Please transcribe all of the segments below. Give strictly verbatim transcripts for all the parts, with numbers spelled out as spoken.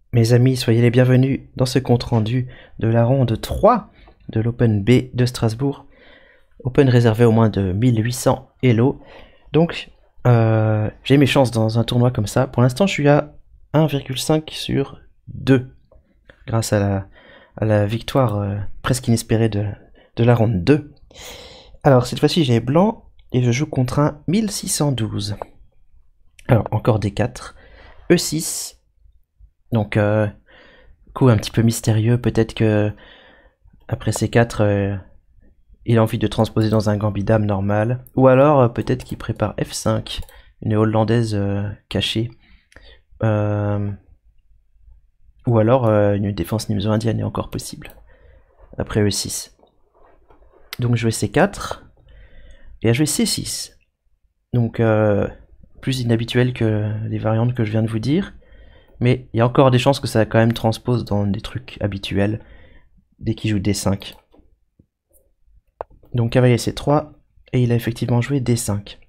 Mes amis, soyez les bienvenus dans ce compte-rendu de la ronde trois de l'Open B de Strasbourg. Open réservé au moins de mille huit cents Elo. Donc, euh, j'ai mes chances dans un tournoi comme ça. Pour l'instant, je suis à un virgule cinq sur deux. Grâce à la, à la victoire euh, presque inespérée de, de la ronde deux. Alors, cette fois-ci, j'ai blanc et je joue contre un mille six cent douze. Alors, encore D quatre. E six. Donc, euh, coup un petit peu mystérieux. Peut-être que après C quatre, euh, il a envie de transposer dans un gambit dame normal. Ou alors, euh, peut-être qu'il prépare F cinq, une hollandaise euh, cachée. Euh, ou alors, euh, une défense niveau indienne est encore possible. Après E six. Donc, je vais C quatre. Et à jouer C six. Donc, euh, plus inhabituel que les variantes que je viens de vous dire. Mais il y a encore des chances que ça quand même transpose dans des trucs habituels dès qu'il joue D cinq. Donc cavalier C trois, et il a effectivement joué D cinq.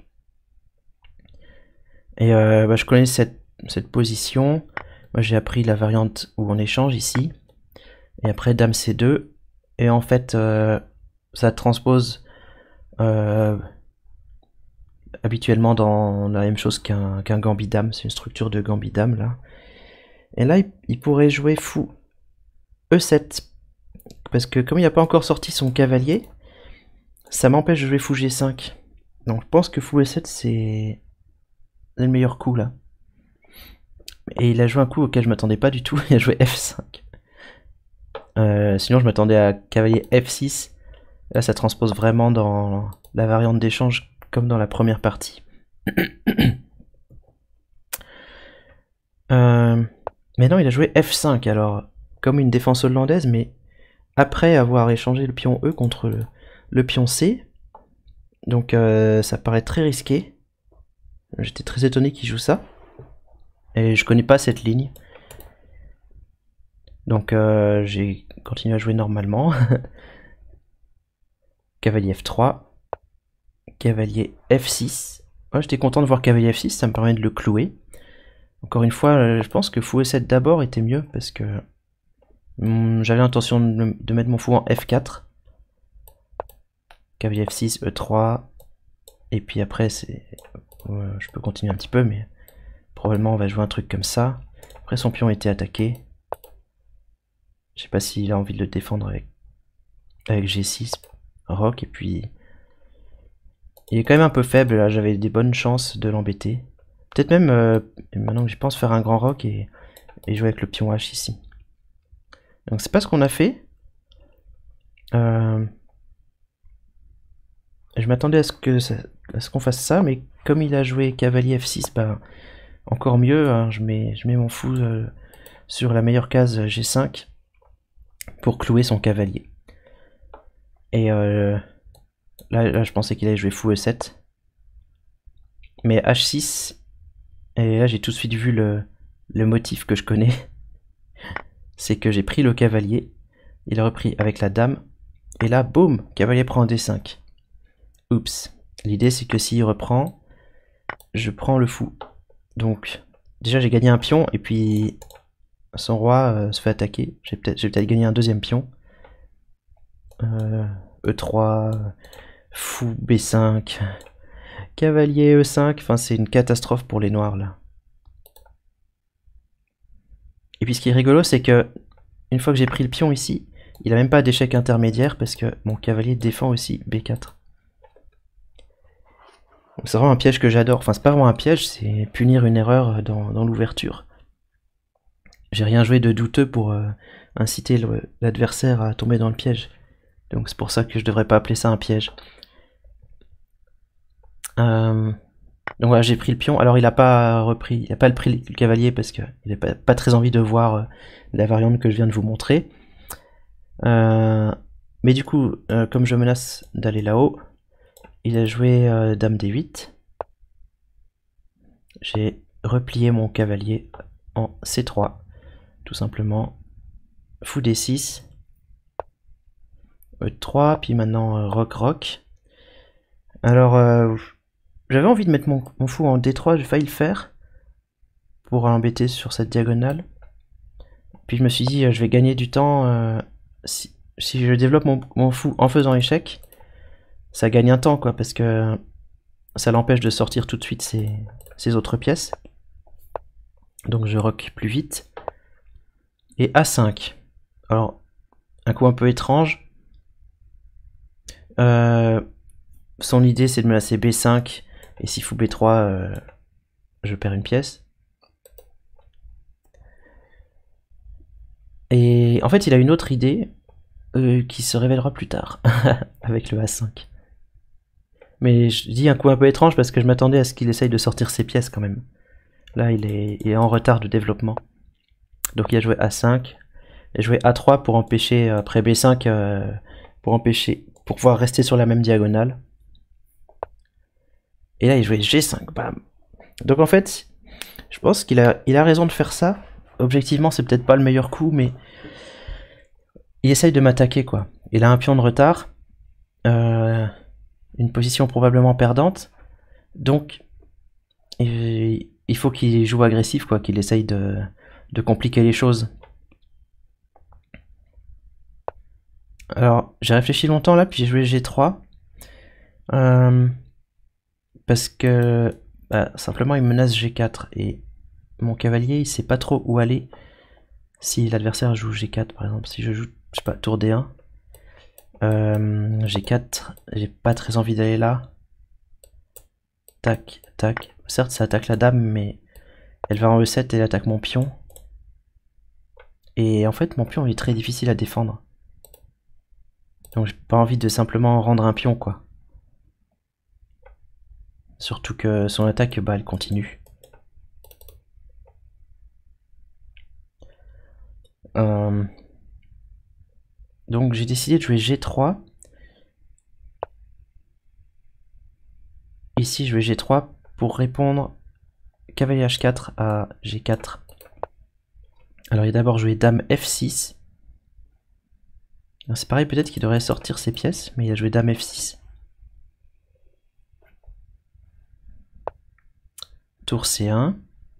Et euh, bah, je connais cette, cette position. Moi j'ai appris la variante où on échange ici. Et après Dame C deux. Et en fait, euh, ça transpose euh, habituellement dans la même chose qu'un qu'un gambit dame. C'est une structure de gambit dame là. Et là, il, il pourrait jouer fou E sept. Parce que comme il n'a pas encore sorti son cavalier, ça m'empêche de jouer fou G cinq. Donc je pense que fou E sept, c'est le meilleur coup là. Et il a joué un coup auquel je m'attendais pas du tout, il a joué F cinq. Euh, sinon je m'attendais à cavalier F six. Là ça transpose vraiment dans la variante d'échange comme dans la première partie. euh, mais non, il a joué F cinq, alors comme une défense hollandaise, mais après avoir échangé le pion E contre le, le pion C. Donc euh, ça paraît très risqué. J'étais très étonné qu'il joue ça. Et je connais pas cette ligne. Donc euh, j'ai continué à jouer normalement. Cavalier F trois. Cavalier F six. Ouais, j'étais content de voir cavalier F six, ça me permet de le clouer. Encore une fois, je pense que fou E sept d'abord était mieux parce que hum, j'avais l'intention de, de mettre mon fou en F quatre. Cavalier F six, E trois. Et puis après, c'est, ouais, je peux continuer un petit peu, mais probablement on va jouer un truc comme ça. Après, son pion était attaqué. Je sais pas s'il a envie de le défendre avec, avec G six, rock, et puis il est quand même un peu faible là, j'avais des bonnes chances de l'embêter. Peut-être même, euh, maintenant que j'y pense, faire un grand rock et, et jouer avec le pion H ici. Donc c'est pas ce qu'on a fait. Euh, je m'attendais à ce que ça, à ce qu'on fasse ça, mais comme il a joué cavalier F six, bah encore mieux, hein, je, mets, je mets mon fou euh, sur la meilleure case G cinq pour clouer son cavalier. Et euh, là, là je pensais qu'il allait jouer fou E sept. Mais H six, et là j'ai tout de suite vu le, le motif que je connais. C'est que j'ai pris le cavalier, il a repris avec la dame, et là, boum, cavalier prend D cinq. Oups. L'idée c'est que s'il reprend, je prends le fou. Donc, déjà j'ai gagné un pion, et puis son roi euh, se fait attaquer. J'ai peut-être peut gagné un deuxième pion. Euh, E trois, fou B cinq, cavalier E cinq, enfin c'est une catastrophe pour les noirs là. Et puis ce qui est rigolo, c'est que une fois que j'ai pris le pion ici, il a même pas d'échec intermédiaire parce que mon cavalier défend aussi B quatre. C'est vraiment un piège que j'adore. Enfin, c'est pas vraiment un piège, c'est punir une erreur dans, dans l'ouverture. J'ai rien joué de douteux pour euh, inciter l'adversaire à tomber dans le piège. Donc c'est pour ça que je devrais pas appeler ça un piège. Euh, donc voilà, j'ai pris le pion. Alors il a pas repris, il a pas pris le cavalier parce qu'il n'a pas, pas très envie de voir euh, la variante que je viens de vous montrer. Euh, mais du coup, euh, comme je menace d'aller là-haut, il a joué euh, dame D huit. J'ai replié mon cavalier en C trois, tout simplement. Fou D six. E trois, puis maintenant euh, rock rock. Alors, euh, j'avais envie de mettre mon, mon fou en D trois, j'ai failli le faire pour l'embêter sur cette diagonale. Puis je me suis dit, euh, je vais gagner du temps. Euh, si, si je développe mon, mon fou en faisant échec, ça gagne un temps, quoi, parce que ça l'empêche de sortir tout de suite ses, ses autres pièces. Donc je rock plus vite. Et A cinq. Alors, un coup un peu étrange. Euh, son idée, c'est de me lasser B cinq. Et si fou B trois, euh, je perds une pièce. Et en fait, il a une autre idée euh, qui se révélera plus tard avec le A cinq. Mais je dis un coup un peu étrange parce que je m'attendais à ce qu'il essaye de sortir ses pièces quand même. Là, il est, il est en retard de développement. Donc il a joué A cinq. Il a joué A trois pour empêcher, après B cinq, euh, pour empêcher, pour pouvoir rester sur la même diagonale. Et là, il jouait G cinq, bam. Donc en fait, je pense qu'il a, il a raison de faire ça. Objectivement, c'est peut-être pas le meilleur coup, mais il essaye de m'attaquer, quoi. Il a un pion de retard, euh, une position probablement perdante, donc il faut qu'il joue agressif, quoi, qu'il essaye de, de compliquer les choses. Alors, j'ai réfléchi longtemps là, puis j'ai joué G trois. Euh, parce que bah, simplement il menace G quatre et mon cavalier il sait pas trop où aller si l'adversaire joue G quatre par exemple. Si je joue, je sais pas, tour D un, euh, G quatre, j'ai pas très envie d'aller là. Tac, tac. Certes, ça attaque la dame, mais elle va en E sept et elle attaque mon pion. Et en fait, mon pion il est très difficile à défendre. Donc j'ai pas envie de simplement rendre un pion, quoi. Surtout que son attaque, bah, elle continue. Euh... Donc j'ai décidé de jouer G trois. Ici, je vais G trois pour répondre cavalier H quatre à G quatre. Alors il a d'abord joué dame F six. C'est pareil, peut-être qu'il devrait sortir ses pièces, mais il a joué dame F six. Tour C un.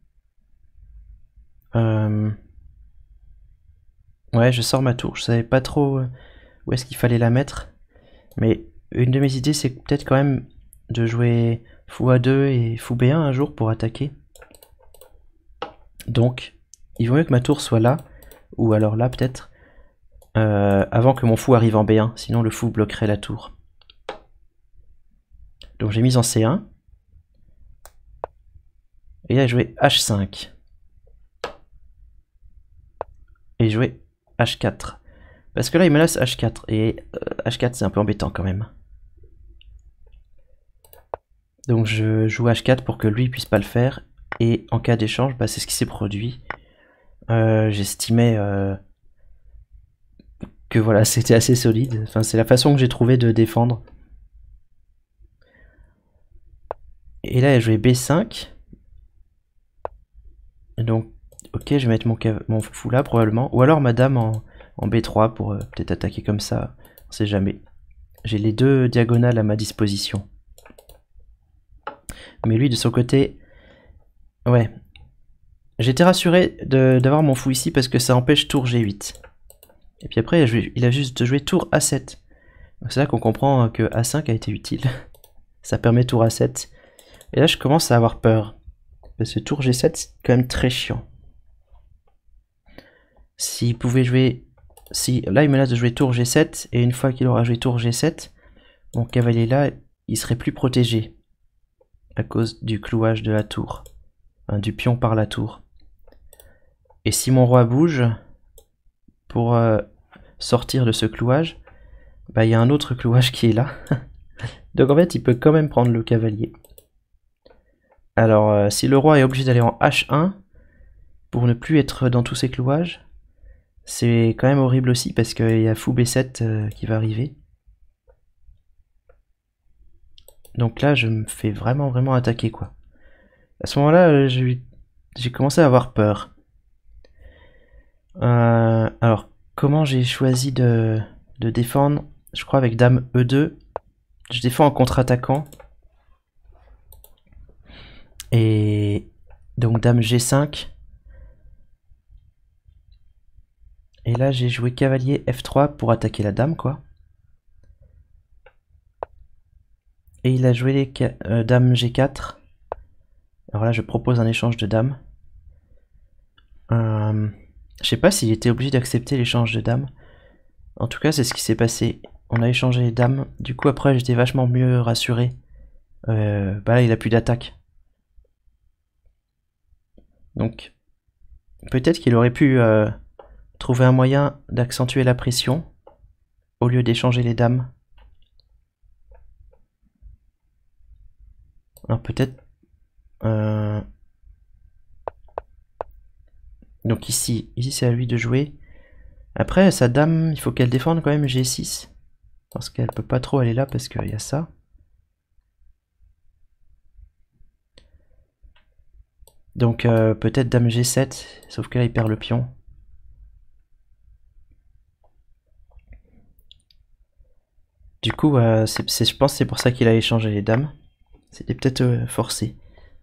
Euh... Ouais, je sors ma tour. Je savais pas trop où est-ce qu'il fallait la mettre. Mais une de mes idées, c'est peut-être quand même de jouer fou A deux et fou B un un jour pour attaquer. Donc, il vaut mieux que ma tour soit là, ou alors là peut-être, euh, avant que mon fou arrive en B un. Sinon le fou bloquerait la tour. Donc j'ai mis en C un. Et là, j'ai joué H cinq. Et j'ai joué H quatre. Parce que là, il me laisse H quatre. Et euh, H quatre, c'est un peu embêtant quand même. Donc je joue H quatre pour que lui puisse pas le faire. Et en cas d'échange, bah, c'est ce qui s'est produit. Euh, J'estimais euh, que voilà, c'était assez solide. Enfin, c'est la façon que j'ai trouvé de défendre. Et là, il a joué B cinq. Donc, ok, je vais mettre mon, mon fou là probablement. Ou alors ma dame en, en B trois pour euh, peut-être attaquer comme ça. On sait jamais. J'ai les deux diagonales à ma disposition. Mais lui, de son côté, ouais. J'étais rassuré d'avoir mon fou ici parce que ça empêche tour G huit. Et puis après, il a juste joué tour A sept. C'est là qu'on comprend que A cinq a été utile. Ça permet tour A sept. Et là, je commence à avoir peur. Parce que tour G sept, c'est quand même très chiant. S'il pouvait jouer... Si, là, il menace de jouer tour G sept. Et une fois qu'il aura joué tour G sept, mon cavalier là, il serait plus protégé. À cause du clouage de la tour. Enfin, du pion par la tour. Et si mon roi bouge, pour euh, sortir de ce clouage, bah, il y a un autre clouage qui est là. Donc en fait, il peut quand même prendre le cavalier. Alors, euh, si le roi est obligé d'aller en H un, pour ne plus être dans tous ces clouages, c'est quand même horrible aussi, parce qu'il y a fou B sept euh, qui va arriver. Donc là, je me fais vraiment, vraiment attaquer, quoi. À ce moment-là, euh, j'ai commencé à avoir peur. Euh, alors, comment j'ai choisi de, de défendre? Je crois avec dame E deux. Je défends en contre-attaquant. Et donc dame G cinq. Et là j'ai joué cavalier F trois pour attaquer la dame quoi. Et il a joué les euh, dame G quatre. Alors là je propose un échange de dames. Euh, je sais pas s'il était obligé d'accepter l'échange de dames. En tout cas c'est ce qui s'est passé. On a échangé les dames. Du coup après j'étais vachement mieux rassuré. Euh, bah là il a plus d'attaque. Donc peut-être qu'il aurait pu euh, trouver un moyen d'accentuer la pression au lieu d'échanger les dames. Alors peut-être... Euh... Donc ici, ici c'est à lui de jouer. Après sa dame, il faut qu'elle défende quand même G six. Parce qu'elle peut pas trop aller là parce qu'il y a ça. Donc euh, peut-être dame G sept, sauf que là il perd le pion. Du coup, euh, c'est, c'est, je pense que c'est pour ça qu'il a échangé les dames. C'était peut-être euh, forcé.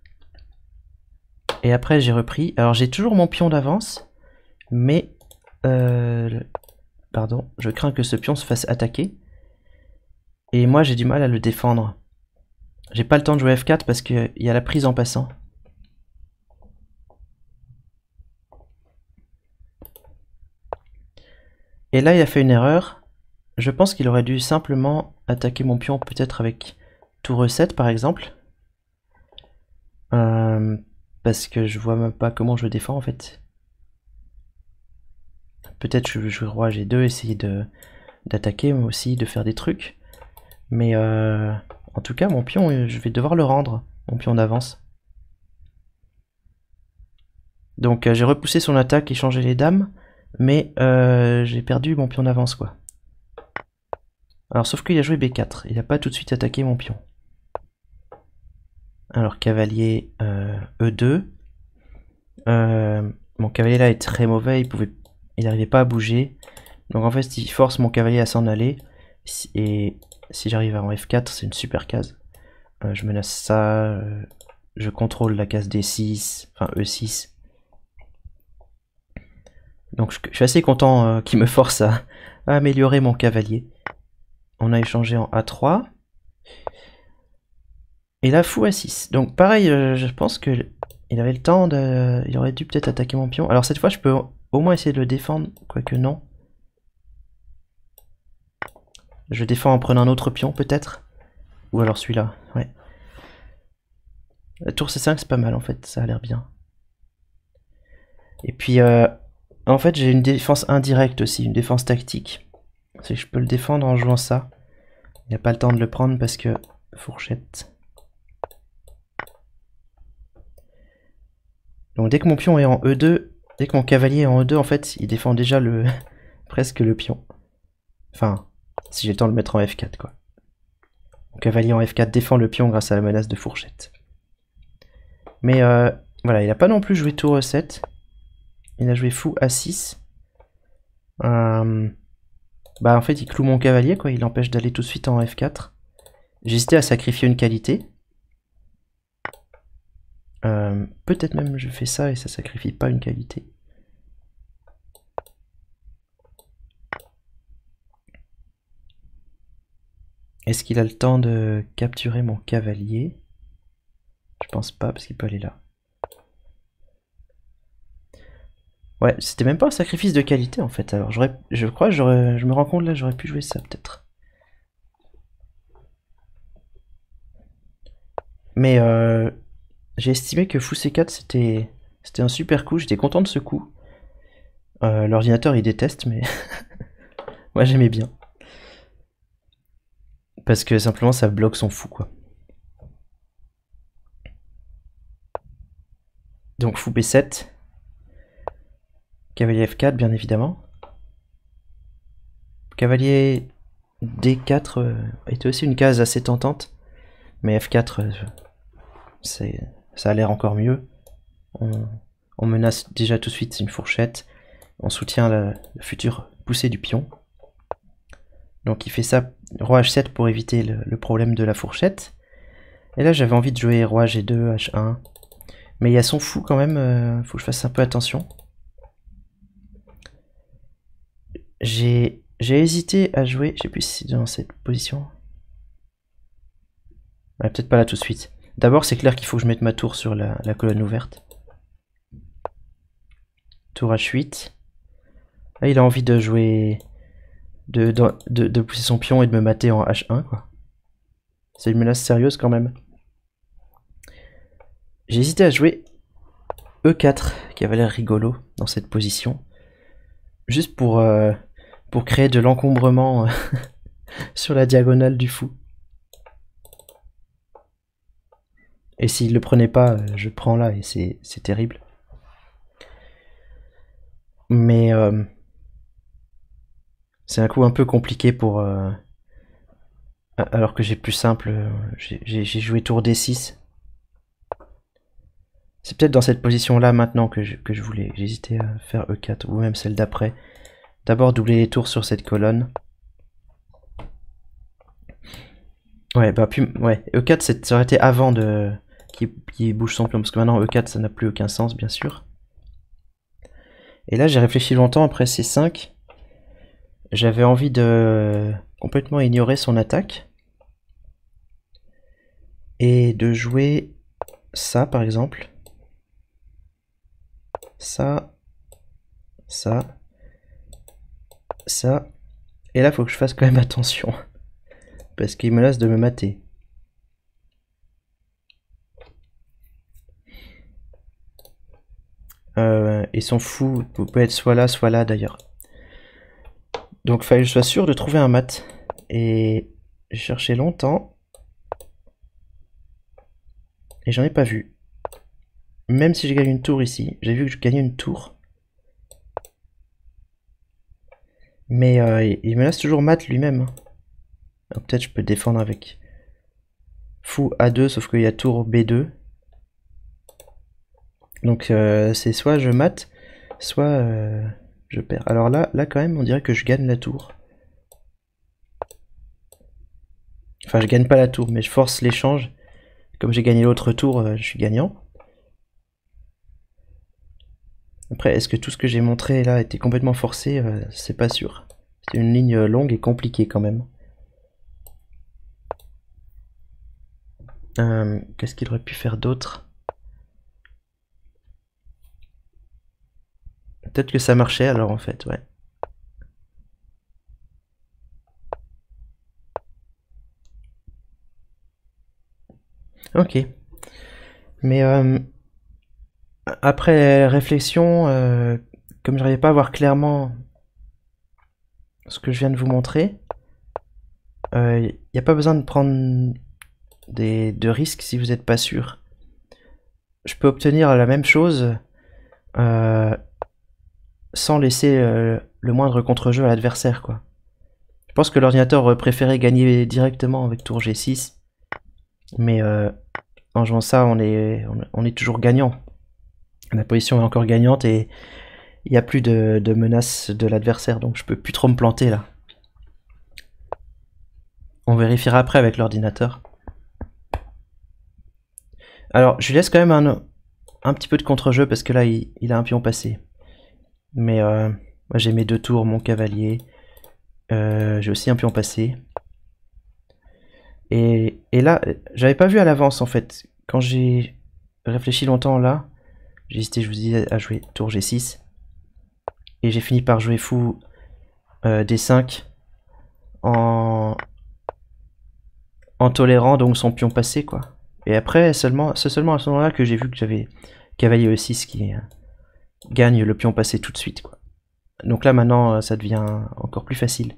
Et après j'ai repris. Alors j'ai toujours mon pion d'avance. Mais... Euh, pardon, je crains que ce pion se fasse attaquer. Et moi j'ai du mal à le défendre. J'ai pas le temps de jouer F quatre parce qu'il y a la prise en passant. Et là il a fait une erreur. Je pense qu'il aurait dû simplement attaquer mon pion peut-être avec tour E sept par exemple. Euh, parce que je vois même pas comment je le défends en fait. Peut-être je vais jouer roi G deux, essayer de d'attaquer moi aussi, de faire des trucs. Mais euh, en tout cas mon pion, je vais devoir le rendre, mon pion d'avance. Donc euh, j'ai repoussé son attaque et changé les dames. Mais euh, j'ai perdu mon pion d'avance quoi. Alors sauf qu'il a joué B quatre, il n'a pas tout de suite attaqué mon pion. Alors cavalier euh, E deux. Euh, mon cavalier là est très mauvais, il pouvait, il n'arrivait pas à bouger. Donc en fait il force mon cavalier à s'en aller. Et si j'arrive en F quatre, c'est une super case. Euh, je menace ça, euh, je contrôle la case D six, enfin E six. Donc je, je suis assez content euh, qu'il me force à, à améliorer mon cavalier. On a échangé en A trois. Et là, fou A six. Donc pareil, euh, je pense que il avait le temps de... Il aurait dû peut-être attaquer mon pion. Alors cette fois, je peux au moins essayer de le défendre, quoique non. Je défends en prenant un autre pion, peut-être. Ou alors celui-là, ouais. La tour C cinq, c'est pas mal, en fait. Ça a l'air bien. Et puis, euh, en fait, j'ai une défense indirecte aussi, une défense tactique. C'est que je peux le défendre en jouant ça. Il n'y a pas le temps de le prendre parce que... Fourchette. Donc dès que mon pion est en E deux, dès que mon cavalier est en E deux, en fait, il défend déjà le presque le pion. Enfin, si j'ai le temps de le mettre en F quatre, quoi. Mon cavalier en F quatre défend le pion grâce à la menace de fourchette. Mais euh, voilà, il n'a pas non plus joué tour E sept. Il a joué fou A six. Euh, bah en fait, il cloue mon cavalier, quoi. Il l'empêche d'aller tout de suite en F quatre. J'ai hésité à sacrifier une qualité. Euh, Peut-être même je fais ça et ça sacrifie pas une qualité. Est-ce qu'il a le temps de capturer mon cavalier? Je pense pas parce qu'il peut aller là. Ouais, c'était même pas un sacrifice de qualité en fait. Alors j'aurais, je crois, j'aurais, je me rends compte là, j'aurais pu jouer ça peut-être. Mais euh, j'ai estimé que fou C quatre c'était c'était un super coup, j'étais content de ce coup. Euh, L'ordinateur il déteste, mais moi j'aimais bien. Parce que simplement ça bloque son fou quoi. Donc fou B sept. Cavalier F quatre bien évidemment. Cavalier D quatre euh, était aussi une case assez tentante. Mais F quatre, euh, ça a l'air encore mieux. On, on menace déjà tout de suite une fourchette. On soutient la, la future poussée du pion. Donc il fait ça, roi H sept pour éviter le, le problème de la fourchette. Et là j'avais envie de jouer roi G deux, H un. Mais il y a son fou quand même, euh, faut que je fasse un peu attention. j'ai hésité à jouer, je sais plus si c'est dans cette position. Ouais, peut-être pas là tout de suite. D'abord, c'est clair qu'il faut que je mette ma tour sur la, la colonne ouverte. Tour H huit. Là, il a envie de jouer... De, de, de, de pousser son pion et de me mater en H un, quoi. C'est une menace sérieuse quand même. J'ai hésité à jouer E quatre, qui avait l'air rigolo dans cette position. Juste pour, euh, pour créer de l'encombrement euh, sur la diagonale du fou. Et s'il le prenait pas, je prends là et c'est terrible. Mais euh, c'est un coup un peu compliqué pour... Euh, alors que j'ai plus simple, j'ai joué tour D six. C'est peut-être dans cette position là maintenant que je, que je voulais. J'hésitais à faire E quatre ou même celle d'après. D'abord doubler les tours sur cette colonne. Ouais, bah puis, ouais, E quatre ça aurait été avant de... Qui, qui bouge son pion, parce que maintenant E quatre ça n'a plus aucun sens bien sûr. Et là j'ai réfléchi longtemps après C cinq. J'avais envie de complètement ignorer son attaque. Et de jouer ça par exemple. Ça. Ça. Ça. Et là faut que je fasse quand même attention. Parce qu'il menace de me mater. Euh, et son fou peut être soit là, soit là d'ailleurs. Donc fallait que je sois sûr de trouver un mat. Et j'ai cherché longtemps. Et j'en ai pas vu. Même si j'ai gagné une tour ici. J'ai vu que je gagnais une tour. Mais euh, il menace toujours mat lui-même. Peut-être je peux défendre avec fou A deux, sauf qu'il y a tour B deux. Donc euh, c'est soit je mate, soit euh, je perds. Alors là, là quand même, on dirait que je gagne la tour. Enfin, je gagne pas la tour, mais je force l'échange. Comme j'ai gagné l'autre tour, euh, je suis gagnant. Après, est-ce que tout ce que j'ai montré là était complètement forcé? euh, C'est pas sûr. C'est une ligne longue et compliquée quand même. Euh, Qu'est-ce qu'il aurait pu faire d'autre? Peut-être que ça marchait alors en fait, ouais. Ok. Mais euh, après réflexion, euh, comme je n'arrivais pas à voir clairement ce que je viens de vous montrer, il euh, n'y a pas besoin de prendre des, de risques si vous n'êtes pas sûr. Je peux obtenir la même chose euh, sans laisser euh, le moindre contre-jeu à l'adversaire, quoi. Je pense que l'ordinateur préférait gagner directement avec tour G six, mais euh, en jouant ça, on est, on est toujours gagnant. La position est encore gagnante et il n'y a plus de, de menace de l'adversaire, donc je peux plus trop me planter là. On vérifiera après avec l'ordinateur. Alors, je lui laisse quand même un, un petit peu de contre-jeu parce que là, il, il a un pion passé. Mais euh, moi, j'ai mes deux tours, mon cavalier. Euh, j'ai aussi un pion passé. Et, et là, j'avais pas vu à l'avance en fait. Quand j'ai réfléchi longtemps là, j'ai hésité, je vous dis, à jouer tour G six. Et j'ai fini par jouer fou euh, D cinq en, en tolérant donc son pion passé, quoi. Et après, seulement, c'est seulement à ce moment-là que j'ai vu que j'avais cavalier E six qui euh, gagne le pion passé tout de suite, quoi. Donc là, maintenant, ça devient encore plus facile.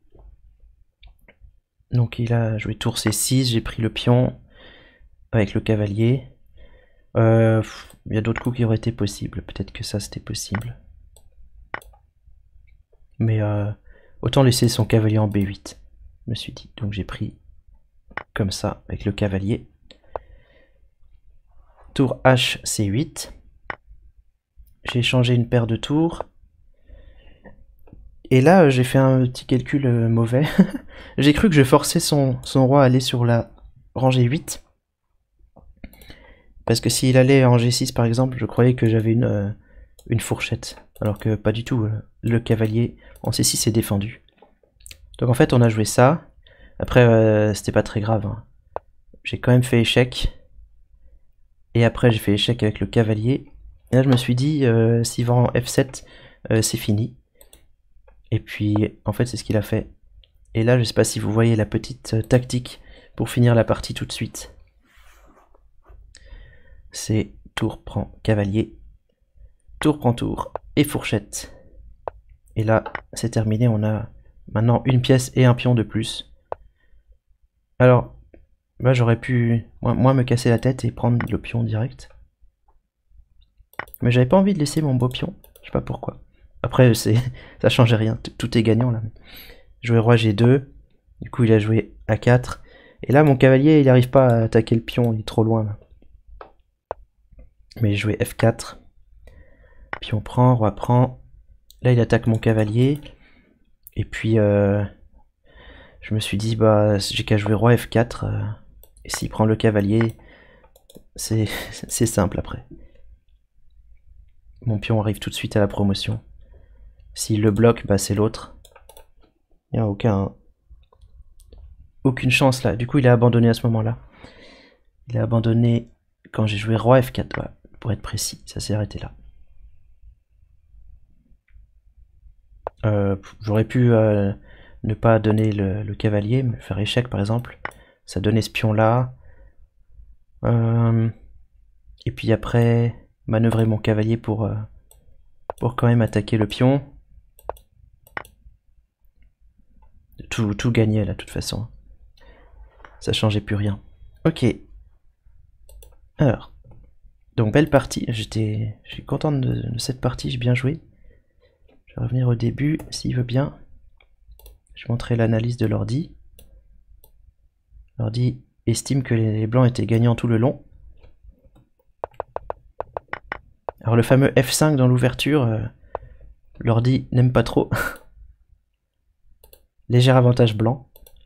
Donc il a joué tour C six, j'ai pris le pion avec le cavalier. Euh, il y a d'autres coups qui auraient été possibles. Peut-être que ça, c'était possible. Mais euh, autant laisser son cavalier en B huit, je me suis dit. Donc j'ai pris comme ça avec le cavalier. Tour H C huit. J'ai échangé une paire de tours. Et là, j'ai fait un petit calcul euh, mauvais. J'ai cru que je forçais son, son roi à aller sur la rangée huit. Parce que s'il allait en G six par exemple, je croyais que j'avais une, euh, une fourchette. Alors que pas du tout, le cavalier en C six est défendu. Donc en fait on a joué ça. Après euh, c'était pas très grave. Hein. J'ai quand même fait échec. Et après j'ai fait échec avec le cavalier. Et là je me suis dit, euh, s'il va en F sept, euh, c'est fini. Et puis en fait c'est ce qu'il a fait. Et là je sais pas si vous voyez la petite euh, tactique pour finir la partie tout de suite. C'est tour prend cavalier, tour prend tour et fourchette. Et là c'est terminé, on a maintenant une pièce et un pion de plus. Alors là j'aurais pu moi, moi me casser la tête et prendre le pion direct. Mais j'avais pas envie de laisser mon beau pion, je sais pas pourquoi. Après c'est ça changeait rien, tout est gagnant là. Jouer roi G deux, du coup il a joué A quatre. Et là mon cavalier il n'arrive pas à attaquer le pion, il est trop loin là. Mais il jouait F quatre. Pion prend, roi prend. Là il attaque mon cavalier. Et puis euh, je me suis dit bah j'ai qu'à jouer roi F quatre. Euh, et s'il prend le cavalier, c'est simple après. Mon pion arrive tout de suite à la promotion. S'il le bloque, bah c'est l'autre. Il n'y a aucun, aucune chance là. Du coup il a abandonné à ce moment-là. Il a abandonné quand j'ai joué roi F quatre. Ouais, pour être précis, ça s'est arrêté là. Euh, J'aurais pu euh, ne pas donner le, le cavalier, me faire échec par exemple. Ça donnait ce pion là. Euh, et puis après, manœuvrer mon cavalier pour, euh, pour quand même attaquer le pion. Tout, tout gagner là de toute façon. Ça changeait plus rien. Ok. Alors. Donc belle partie. J'étais je suis content de, de cette partie, j'ai bien joué. Je vais revenir au début, s'il veut bien. Je montrerai l'analyse de l'ordi. L'ordi estime que les blancs étaient gagnants tout le long. Alors le fameux F cinq dans l'ouverture, euh, l'ordi n'aime pas trop. Léger avantage blanc.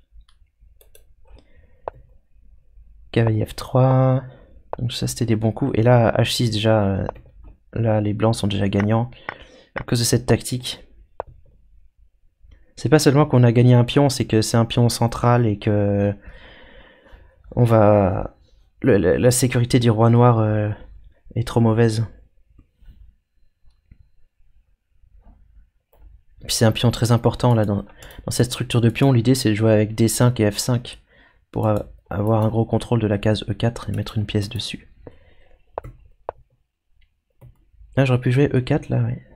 Cavalier F trois. Donc ça c'était des bons coups. Et là H six déjà, euh, là les blancs sont déjà gagnants. À cause de cette tactique. C'est pas seulement qu'on a gagné un pion, c'est que c'est un pion central et que on va le, la, la sécurité du roi noir euh, est trop mauvaise. Puis c'est un pion très important là dans, dans cette structure de pion. L'idée c'est de jouer avec D cinq et F cinq pour a, avoir un gros contrôle de la case E quatre et mettre une pièce dessus. Là j'aurais pu jouer E quatre là, ouais.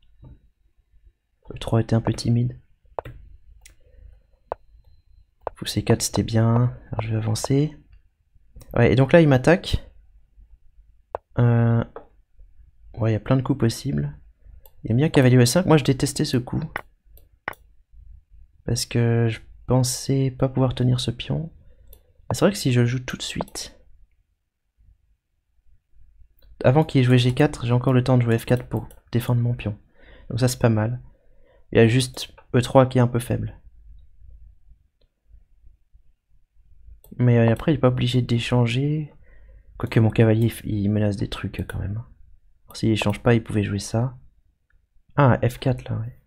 E trois était un peu timide. Fou C quatre c'était bien. Alors je vais avancer. Ouais, et donc là il m'attaque. Euh... Ouais, il y a plein de coups possibles. Il aime bien cavalier E cinq. Moi je détestais ce coup. Parce que je pensais pas pouvoir tenir ce pion. C'est vrai que si je joue tout de suite... Avant qu'il ait joué G quatre, j'ai encore le temps de jouer F quatre pour défendre mon pion. Donc ça c'est pas mal. Il y a juste E trois qui est un peu faible. Mais après il est pas obligé d'échanger. Quoique mon cavalier il menace des trucs quand même. S'il échange pas il pouvait jouer ça. Ah F quatre là ouais.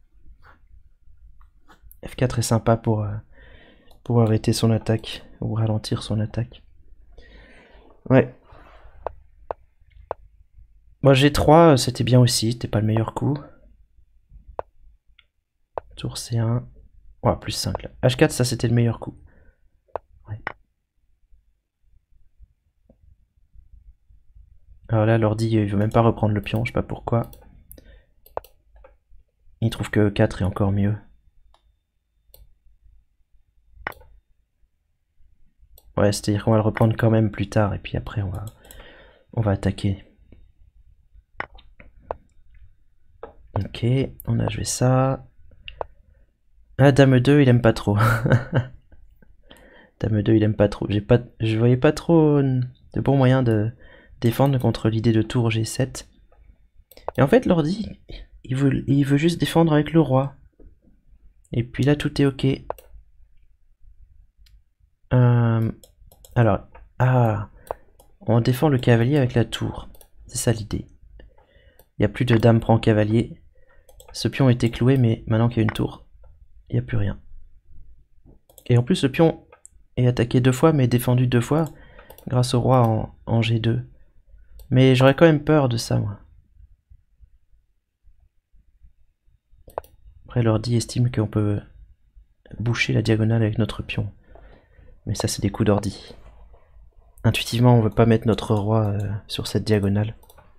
F quatre est sympa pour, euh, pour arrêter son attaque. Ou ralentir son attaque. Ouais. Moi G trois c'était bien aussi, c'était pas le meilleur coup. Tour C un. Ouais, plus cinq là. H quatre ça c'était le meilleur coup. Ouais. Alors là l'ordi il veut même pas reprendre le pion, je sais pas pourquoi. Il trouve que E quatre est encore mieux. Ouais, c'est-à-dire qu'on va le reprendre quand même plus tard et puis après on va on va attaquer. Ok, on a joué ça. Ah, Dame deux, il aime pas trop. Dame deux, il aime pas trop. J'ai pas, je voyais pas trop de bons moyens de défendre contre l'idée de tour G sept. Et en fait, l'ordi, il veut, il veut juste défendre avec le roi. Et puis là, tout est ok. Euh, alors, ah, on défend le cavalier avec la tour. C'est ça l'idée. Il n'y a plus de dame prend cavalier. Ce pion était cloué, mais maintenant qu'il y a une tour, il n'y a plus rien. Et en plus, ce pion est attaqué deux fois, mais défendu deux fois, grâce au roi en, en G deux. Mais j'aurais quand même peur de ça, moi. Après, l'ordi estime qu'on peut boucher la diagonale avec notre pion. Mais ça, c'est des coups d'ordi. Intuitivement, on veut pas mettre notre roi euh, sur cette diagonale.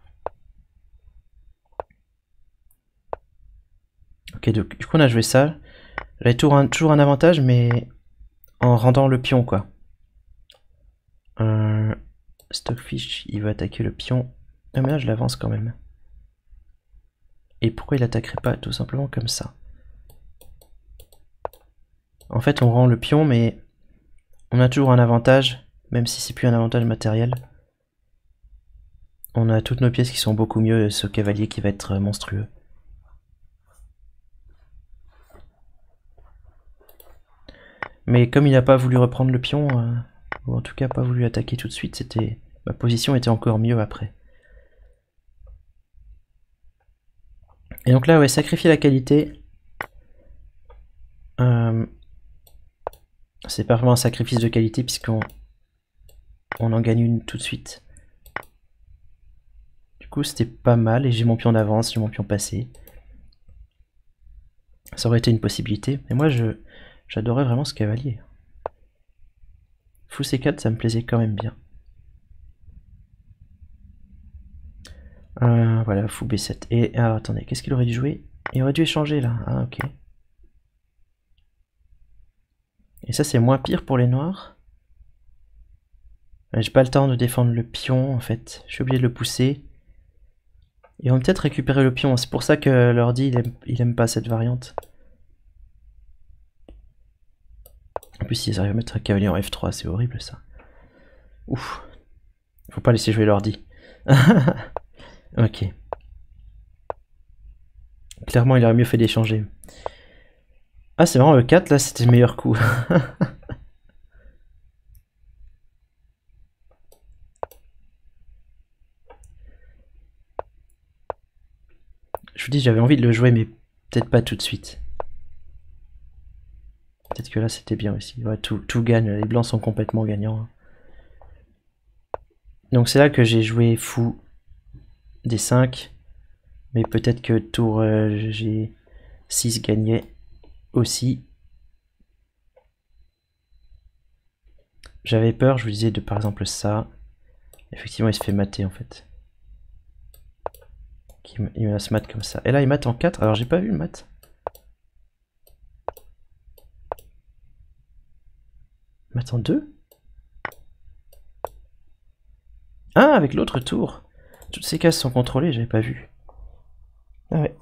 Ok, donc, du coup, on a joué ça. J'avais toujours un, toujours un avantage, mais en rendant le pion, quoi. Euh, Stockfish, il va attaquer le pion. Ah, mais là, je l'avance quand même. Et pourquoi il attaquerait pas tout simplement comme ça? En fait, on rend le pion, mais on a toujours un avantage, même si c'est plus un avantage matériel. On a toutes nos pièces qui sont beaucoup mieux, et ce cavalier qui va être monstrueux. Mais comme il n'a pas voulu reprendre le pion, euh, ou en tout cas pas voulu attaquer tout de suite, c'était ma position était encore mieux après. Et donc là, ouais, sacrifier la qualité. Euh, c'est pas vraiment un sacrifice de qualité puisqu'on on en gagne une tout de suite. Du coup, c'était pas mal et j'ai mon pion d'avance, j'ai mon pion passé. Ça aurait été une possibilité. Mais moi, je j'adorais vraiment ce cavalier. Fou C quatre, ça me plaisait quand même bien. Euh, voilà, fou B sept. Et alors, attendez, qu'est-ce qu'il aurait dû jouer? Il aurait dû échanger là. Ah, ok. Et ça, c'est moins pire pour les noirs. J'ai pas le temps de défendre le pion, en fait. Je suis obligé de le pousser. Ils vont peut-être récupérer le pion. C'est pour ça que l'ordi, il aime, il aime pas cette variante. En plus, ils arrivent à mettre un cavalier en F trois. C'est horrible, ça. Ouf. Faut pas laisser jouer l'ordi. Ok. Clairement, il aurait mieux fait d'échanger. Ah, c'est vraiment E quatre, là, c'était le meilleur coup. Je vous dis, j'avais envie de le jouer, mais peut-être pas tout de suite. Peut-être que là, c'était bien aussi. Ouais, tout, tout gagne, les blancs sont complètement gagnants. Donc c'est là que j'ai joué fou D cinq. Mais peut-être que tour euh, G six gagnait aussi. J'avais peur, je vous disais, de par exemple ça. Effectivement, il se fait mater en fait. Il me laisse mat comme ça. Et là, il mate en quatre. Alors, j'ai pas vu le mat. Mat en deux. Ah, avec l'autre tour. Toutes ces cases sont contrôlées, j'avais pas vu. Ah ouais.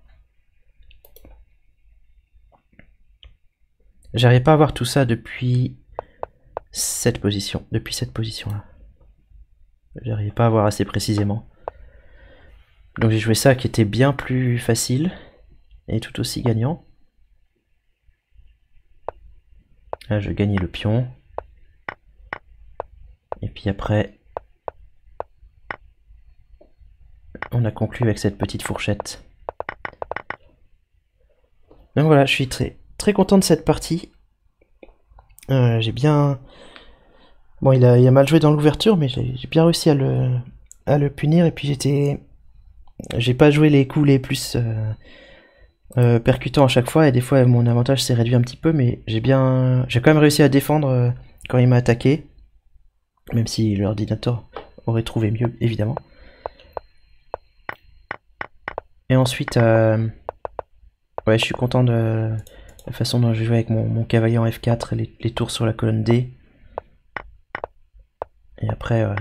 J'arrive pas à voir tout ça depuis cette position. Depuis cette position-là. J'arrive pas à voir assez précisément. Donc j'ai joué ça qui était bien plus facile. Et tout aussi gagnant. Là, je gagnais le pion. Et puis après, on a conclu avec cette petite fourchette. Donc voilà, je suis très très content de cette partie. Euh, j'ai bien... Bon, il a, il a mal joué dans l'ouverture, mais j'ai bien réussi à le, à le punir. Et puis j'étais... J'ai pas joué les coups les plus euh, euh, percutants à chaque fois. Et des fois, mon avantage s'est réduit un petit peu. Mais j'ai bien... J'ai quand même réussi à défendre euh, quand il m'a attaqué. Même si l'ordinateur aurait trouvé mieux, évidemment. Et ensuite... Euh, ouais, je suis content de la façon dont j'ai joué avec mon, mon cavalier en F quatre, les, les tours sur la colonne D. Et après, euh,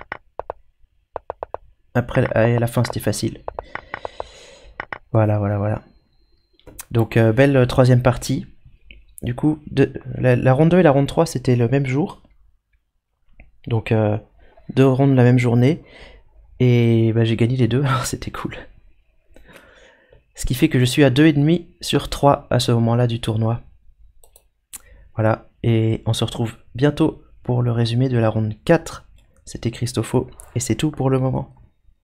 après à la fin c'était facile. Voilà, voilà, voilà. Donc euh, belle euh, troisième partie. Du coup, de, la, la ronde deux et la ronde trois c'était le même jour. Donc euh, deux rondes la même journée. Et bah, j'ai gagné les deux, alors c'était cool. Ce qui fait que je suis à deux virgule cinq sur trois à ce moment-là du tournoi. Voilà, et on se retrouve bientôt pour le résumé de la ronde quatre. C'était Christopho, et c'est tout pour le moment.